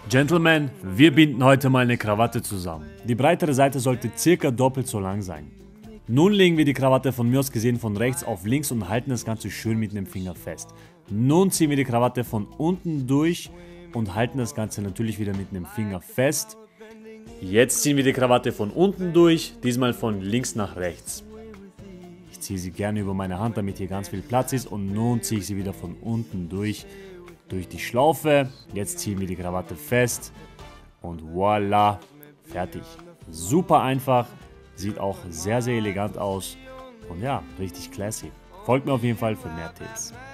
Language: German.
Gentlemen, wir binden heute mal eine Krawatte zusammen. Die breitere Seite sollte circa doppelt so lang sein. Nun legen wir die Krawatte von mir aus gesehen von rechts auf links und halten das Ganze schön mit dem Finger fest. Nun ziehen wir die Krawatte von unten durch und halten das Ganze natürlich wieder mit dem Finger fest. Jetzt ziehen wir die Krawatte von unten durch, diesmal von links nach rechts. Ich ziehe sie gerne über meine Hand, damit hier ganz viel Platz ist, und nun ziehe ich sie wieder von unten durch die Schlaufe. Jetzt ziehen wir die Krawatte fest und voila, fertig. Super einfach, sieht auch sehr, sehr elegant aus und ja, richtig classy. Folgt mir auf jeden Fall für mehr Tipps.